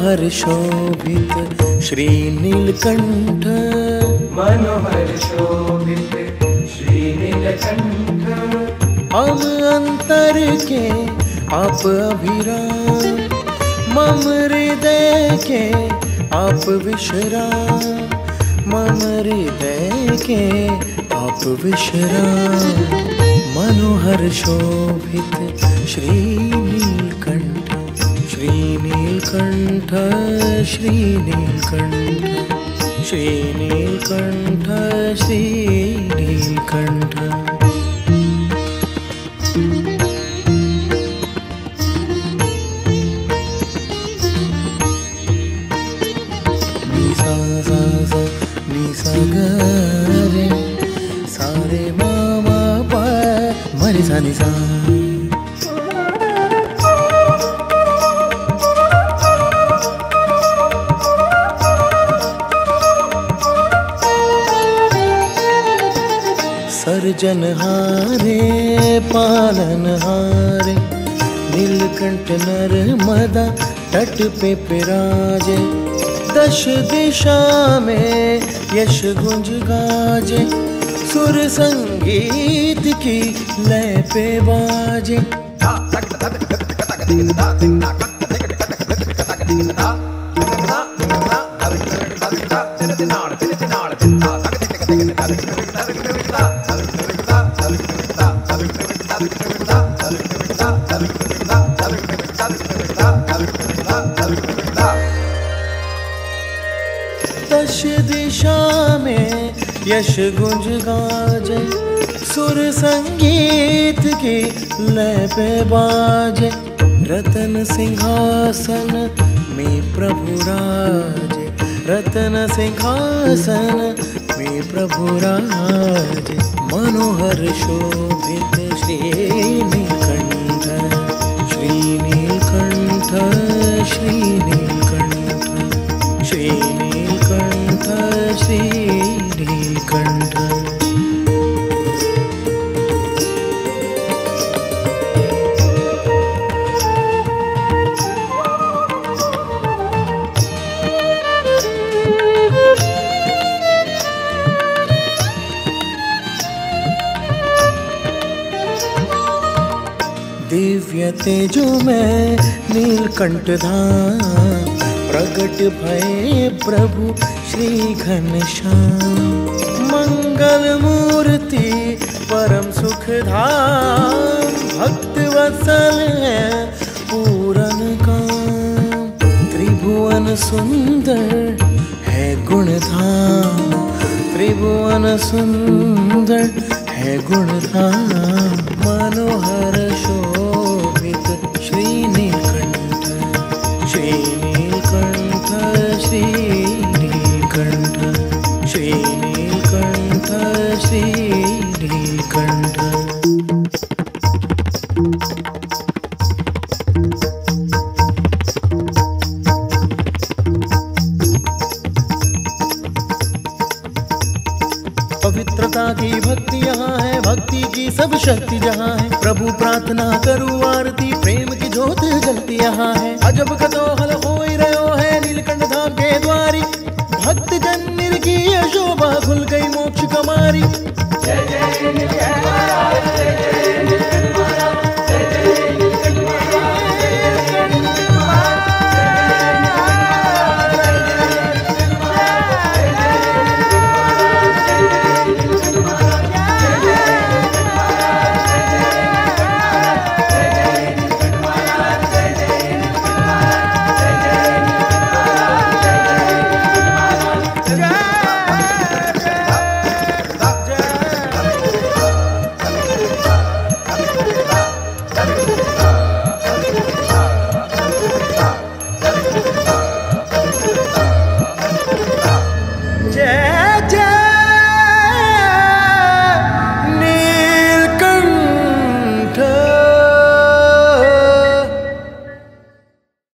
मनोहर शोभित श्री नीलकंठ, मनोहर शोभित श्री नीलकंठ। हम अंतर के आप अभिराम, मम हृदय के आप विश्राम, मम हृदय के आप विश्राम। मनोहर शोभित श्री नीलकंठ, श्री नीलकंठ, श्री नीलकंठ, श्री नीलकंठ, श्री नीलकंठ। रे सारे मामा पा मरे सा नि सा। सर्जनहारे पालनहारे, नीलकंठ नर्मदा तट पे विराजे। दश दिशा में यश गुंज गाजे, सुर संगीत की लय पे बाजे। दश दिशा में यश गुंज गाजे, सुर संगीत की लय पे बाजे। रतन सिंहासन में प्रभु राजे, रतन सिंहासन में प्रभु राजे। मनोहर शोभित श्री नीलकंठ, श्री नीलकंठ, श्री नीलकंठ, श्री नीलकंठ, श्री नीलकंठ। दिव्य तेजो में नीलकंठ धाम, प्रकट भये प्रभु श्री घनश्याम। मंगल मूर्ति परम सुख धाम, भक्त वत्सल है पूरन काम। त्रिभुवन सुंदर है गुण धाम, त्रिभुवन सुंदर है गुण धाम। मनोहर शोभित श्री नीलकंठ, श्री नीलकंठ, श्री नीलकंठ, श्री नीलकंठ, श्री नीलकंठ। पवित्रता की भक्ति यहाँ है, भक्ति की सब शक्ति जहाँ है। प्रभु प्रार्थना करूँ आरती, प्रेम की ज्योत जलती यहाँ है। अजब कदोहल हो